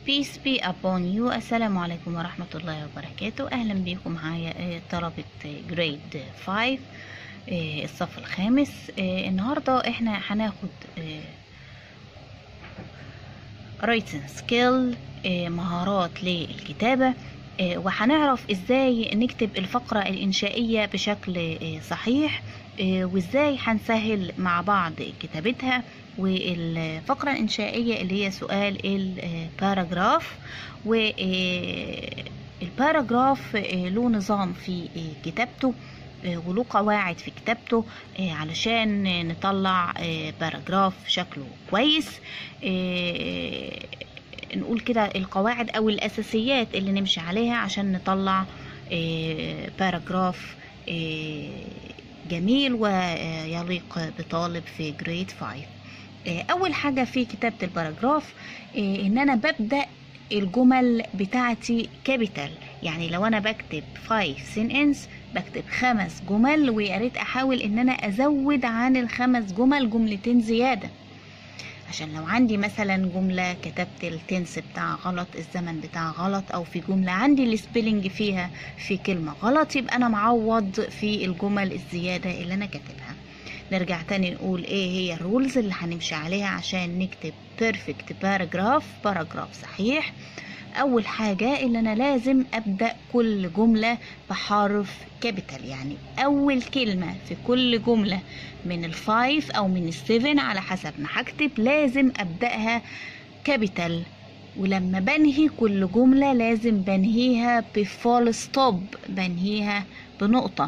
Peace be upon you. السلام عليكم ورحمة الله وبركاته. أهلا بكم معايا طلبة جريد 5 الصف الخامس. النهاردة احنا هناخد writing skill، مهارات للكتابة، وهنعرف ازاي نكتب الفقرة الإنشائية بشكل صحيح، وازاي هنسهل مع بعض كتابتها. والفقرة الإنشائية اللي هي سؤال الباراجراف، والباراجراف له نظام في كتابته وله قواعد في كتابته علشان نطلع باراجراف شكله كويس. نقول كده القواعد او الاساسيات اللي نمشي عليها عشان نطلع باراجراف جميل ويليق بطالب في جريد 5. اول حاجة في كتابة الباراجراف ان انا ببدأ الجمل بتاعتي كابيتال. يعني لو انا بكتب 5 sentence بكتب 5 جمل، ويا ريت احاول ان انا ازود عن ال5 جمل جملتين زيادة، عشان لو عندي مثلا جملة كتبت التنس بتاعها غلط، الزمن بتاعها غلط، او في جملة عندي السبيلنج فيها في كلمة غلط، يبقى انا معوض في الجمل الزيادة اللي انا كاتبها. نرجع تاني نقول ايه هي الرولز اللي هنمشي عليها عشان نكتب بيرفكت باراجراف صحيح. اول حاجة اللي انا لازم ابدأ كل جملة بحرف كابيتال، يعني اول كلمة في كل جملة من ال5 او من ال7 على حسب ما هكتب لازم ابدأها كابيتال. ولما بنهي كل جملة لازم بنهيها بفول ستوب، بنهيها بنقطة.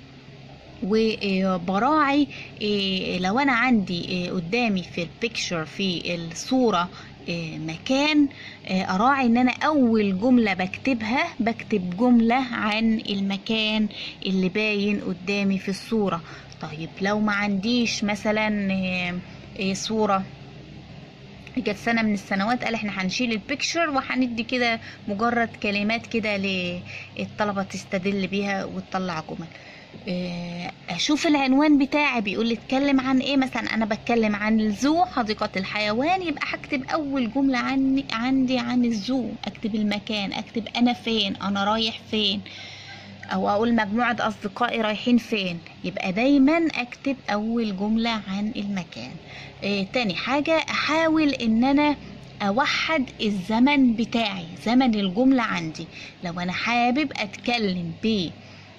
وبراعي لو انا عندي قدامي في البيكتشر في الصورة مكان، اراعي ان انا اول جملة بكتبها بكتب جملة عن المكان اللي باين قدامي في الصورة. طيب لو ما عنديش مثلا صورة، جت سنة من السنوات قال احنا هنشيل البيكتشر وهندي كده مجرد كلمات كده للطلبة تستدل بيها وتطلع جمل. اشوف العنوان بتاعي بيقول لي اتكلم عن ايه. مثلا انا بتكلم عن الزو، حديقة الحيوان، يبقى هكتب اول جملة عندي عن الزو، اكتب المكان، اكتب انا فين، انا رايح فين، او اقول مجموعة اصدقائي رايحين فين، يبقى دايما اكتب اول جملة عن المكان. تاني حاجة احاول ان انا اوحد الزمن بتاعي، زمن الجملة عندي. لو انا حابب اتكلم ب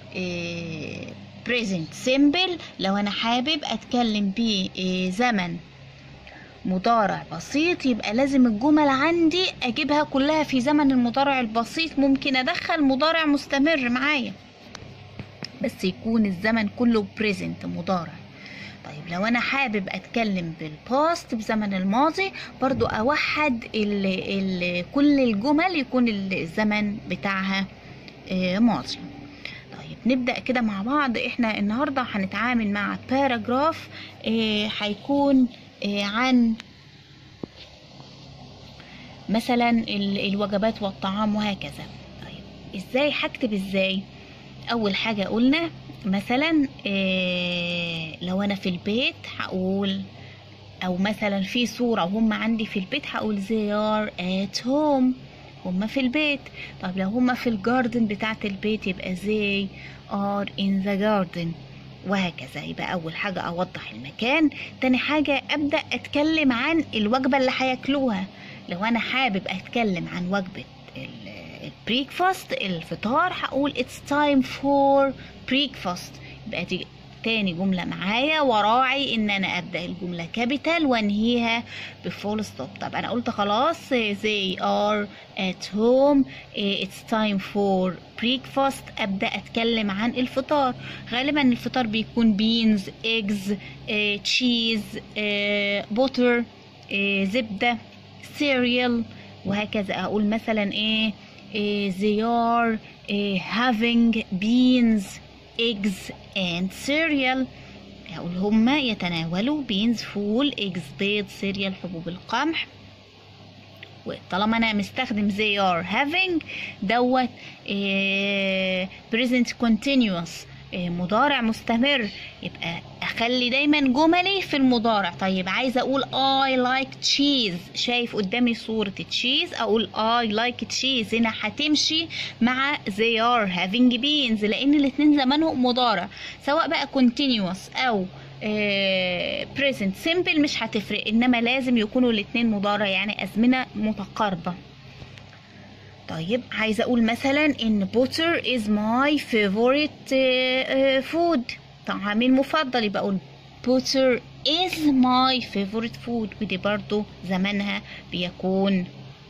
present simple، لو انا حابب اتكلم بزمن مضارع بسيط، يبقى لازم الجمل عندي اجيبها كلها في زمن المضارع البسيط. ممكن ادخل مضارع مستمر معايا بس يكون الزمن كله present مضارع. طيب لو انا حابب اتكلم بالباست بزمن الماضي، برضو اوحد كل الجمل يكون الزمن بتاعها ماضي. طيب نبدأ كده مع بعض. احنا النهاردة هنتعامل مع باراجراف هيكون عن مثلا الوجبات والطعام وهكذا. طيب ازاي هكتب ازاي؟ اول حاجة قلنا مثلا لو انا في البيت هقول، او مثلا في صورة وهم عندي في البيت هقول they are at home، هما في البيت. طب لو هما في الجاردن بتاعت البيت يبقى they are in the garden، وهكذا. يبقى اول حاجة اوضح المكان. تاني حاجة ابدأ اتكلم عن الوجبة اللي هياكلوها. لو انا حابب اتكلم عن وجبة البريكفاست الفطار هقول it's time for breakfast، يبقى دي تاني جملة معايا، وراعي ان انا ابدأ الجملة كابيتال وانهيها بفول ستوب. طب انا قلت خلاص they are at home it's time for breakfast، ابدأ اتكلم عن الفطار. غالبا الفطار بيكون beans eggs cheese butter زبدة cereal وهكذا. اقول مثلا ايه they are having beans eggs and cereal، هقول هما يتناولوا beans فول eggs بيض cereal حبوب القمح. وطالما انا مستخدم they are having دوت present continuous مضارع مستمر، يبقى اخلي دايما جملي في المضارع. طيب عايزه اقول I like cheese، شايف قدامي صوره تشيز، اقول I like cheese. هنا هتمشي مع they are having beans لان الاتنين زمانهم مضارع، سواء بقى continuous او present simple مش هتفرق، انما لازم يكونوا الاتنين مضارع يعني ازمنه متقاربه. طيب عايزه اقول مثلا ان butter is my favorite food، طعامي المفضل، يبقى اقول butter is my favorite food، ودي برضو زمانها بيكون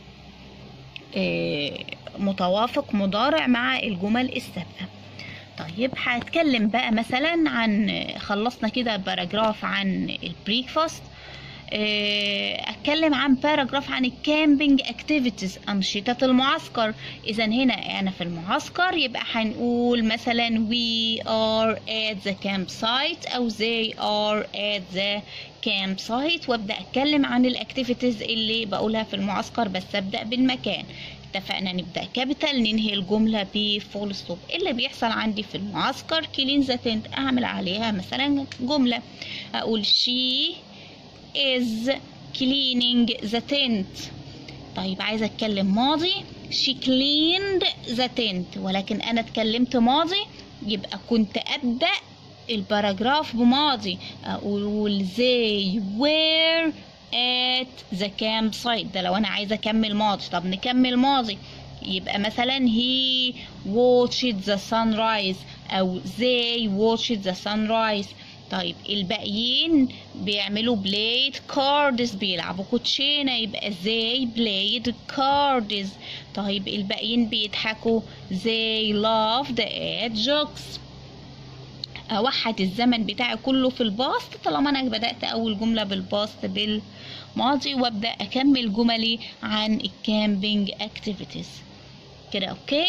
متوافق مضارع مع الجمل السابقه. طيب هتكلم بقى مثلا عن، خلصنا كده باراجراف عن البريكفاست، اتكلم عن باراجراف عن الكامبينج اكتيفيتيز، انشطه المعسكر. اذا هنا انا في المعسكر يبقى هنقول مثلا we are at the campsite او they are at the campsite، وابدا اتكلم عن الاكتيفيتيز اللي بقولها في المعسكر، بس ابدا بالمكان. اتفقنا نبدا كابيتال، ننهي الجمله بفول ستوب. اللي بيحصل عندي في المعسكر كلين ذا تنت، اعمل عليها مثلا جمله، اقول she is cleaning the tent. طيب عايزه اتكلم ماضي، she cleaned the tent، ولكن انا اتكلمت ماضي يبقى كنت ابدا الباراجراف بماضي، اقول they were at the campsite، ده لو انا عايزه اكمل ماضي. طب نكمل ماضي، يبقى مثلا he watched the sunrise او they watched the sunrise. طيب الباقيين بيعملوا played cards، بيلعبوا كوتشينة، يبقى they played cards. طيب الباقيين بيضحكوا they laughed at jokes. اوحد الزمن بتاعي كله في الباست طالما انا بدأت اول جملة بالباست بالماضي، وابدأ اكمل جملي عن الكامبينج اكتيفيتيز كده. اوكي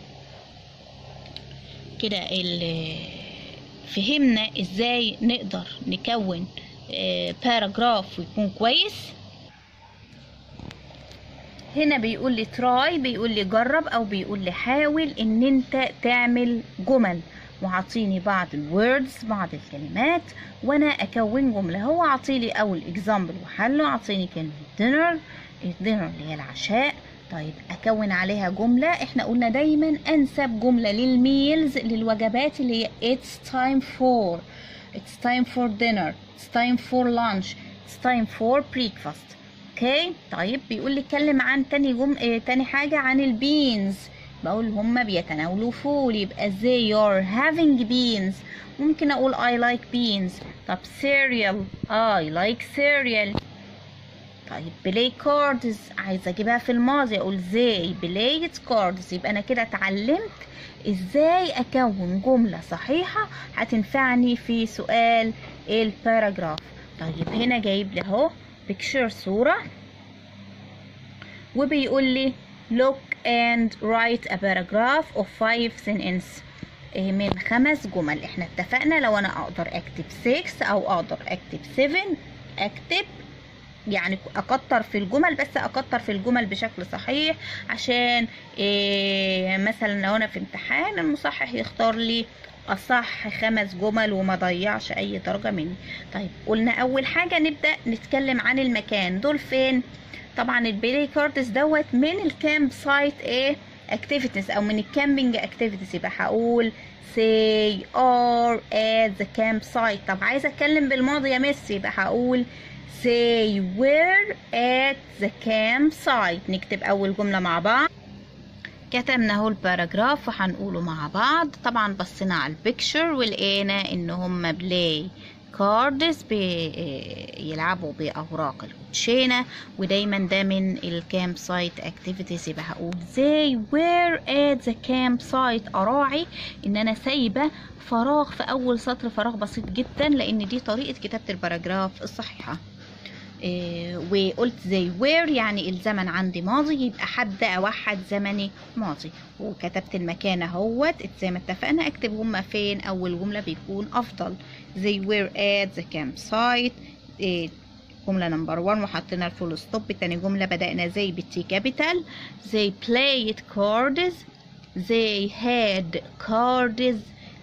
كده فهمنا ازاي نقدر نكون باراجراف ويكون كويس. هنا بيقول لي try، بيقول لي جرب او بيقول لي حاول ان انت تعمل جمل، وعطيني بعض الوردز بعض الكلمات وانا اكون جمله. هو عطيلي اول اكزامبل وحله، عطيني كلمه dinner، الدينر اللي هي العشاء. طيب اكون عليها جمله. احنا قلنا دايما انسب جمله للميلز للوجبات اللي هي it's time for dinner، it's time for lunch، it's time for breakfast. اوكي طيب بيقول لي اتكلم عن تاني حاجه عن البينز، بقول هما بيتناولوا فول، يبقى they are having beans. ممكن اقول I like beans. طب cereal، I like cereal. طيب play cards، عايزه اجيبها في الماضي، اقول they played cards. يبقى انا كده اتعلمت ازاي اكون جمله صحيحه هتنفعني في سؤال الباراجراف. طيب هنا جايب لي اهو picture، صوره، وبيقول لي look and write a paragraph of 5 sentences، من 5 جمل. احنا اتفقنا لو انا اقدر اكتب 6 او اقدر اكتب 7 اكتب، يعني اكتر في الجمل، بس اكتر في الجمل بشكل صحيح عشان مثلا لو انا في امتحان المصحح يختار لي اصح 5 جمل وما ضيعش اي درجة مني. طيب قلنا اول حاجة نبدأ نتكلم عن المكان. دول فين؟ طبعا البلاي كاردز دوت من الكامب سايت اكتيفيتيز او من الكامبينج اكتيفيتيز، يبقى هقول they are at the campsite. طب عايزه اتكلم بالماضي يا ميسي، يبقى هقول they were at the campsite. نكتب اول جمله مع بعض. كتبنا اهو الباراجراف وهنقوله مع بعض. طبعا بصينا على البيكتشر ولقينا ان هم بلاي كاردز بيلعبوا باوراق الكوتشينه، ودايما ده من الكامب سايت اكتيفيتيز. يبقى هقول they were at the campsite. اراعي ان انا سايبه فراغ في اول سطر، فراغ بسيط جدا، لان دي طريقه كتابه الباراجراف الصحيحه. وقلت they were يعني الزمن عندي ماضي، يبقى هبدأ اوحد زمني ماضي. وكتبت المكان اهوت زي ما اتفقنا اكتب هما فين، اول جملة بيكون افضل they were at the campsite، جملة نمبر 1 وحطينا الفول ستوب. تاني جملة بدأنا زي بالتي كابيتال، they played cards، they had cards،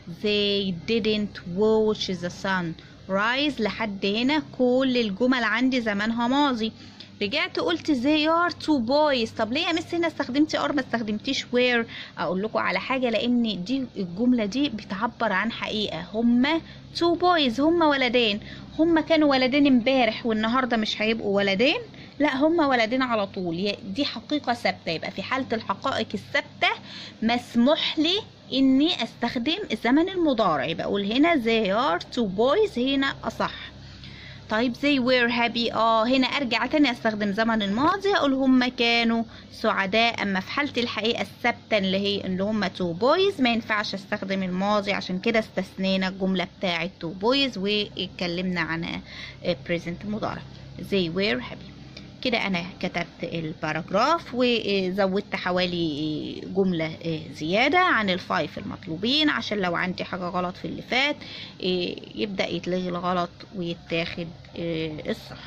they didn't watch the sun rise. لحد هنا كل الجمل عندي زمانها ماضي. رجعت قلت they are two boys. طب ليه يا مس هنا استخدمتي are ما استخدمتيش were؟ اقول لكم على حاجه، لان دي الجمله دي بتعبر عن حقيقه. هما two boys، هما ولدين. هما كانوا ولدين امبارح والنهارده مش هيبقوا ولدين، لا هما ولدين على طول. دي حقيقه ثابته. يبقى في حاله الحقائق الثابته مسموح لي اني استخدم الزمن المضارع. يبقى اقول هنا they are two boys، هنا اصح. طيب they were happy، هنا ارجع تاني استخدم زمن الماضي، اقول هما كانوا سعداء. اما في حالة الحقيقة الثابتة اللي هي اللي هما two boys ما ينفعش استخدم الماضي، عشان كده استثنينا الجملة بتاعة two boys واتكلمنا عن present مضارع. they were happy. كده انا كتبت الباراجراف وزودت حوالي جملة زيادة عن الفايف المطلوبين، عشان لو عندي حاجة غلط في اللي فات يبدأ يتلغي الغلط ويتاخد الصح.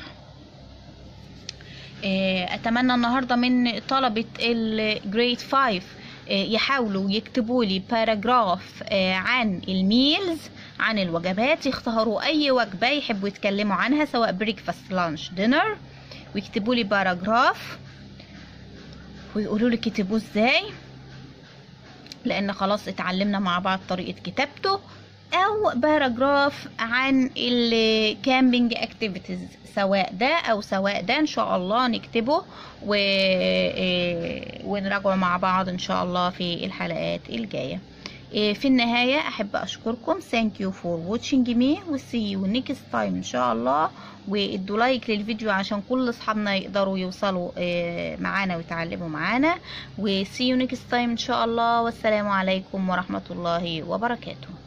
اتمنى النهاردة من طلبة الجريد 5 يحاولوا يكتبوا لي باراجراف عن الميلز، عن الوجبات. يختاروا اي وجبة يحبوا يتكلموا عنها، سواء بريكفاست لانش دينر، ويكتبوا لي باراجراف ويقولوا لي كتبوه ازاي، لان خلاص اتعلمنا مع بعض طريقة كتابته. او باراجراف عن الكامبينج اكتيفيتيز، سواء ده او سواء ده، ان شاء الله نكتبه ونراجعه مع بعض ان شاء الله في الحلقات الجاية. في النهاية أحب أشكركم. thank you for watching me و see you next time إن شاء الله. وادوا لايك للفيديو عشان كل أصحابنا يقدروا يوصلوا معانا ويتعلموا معانا. و see you next time إن شاء الله. والسلام عليكم ورحمة الله وبركاته.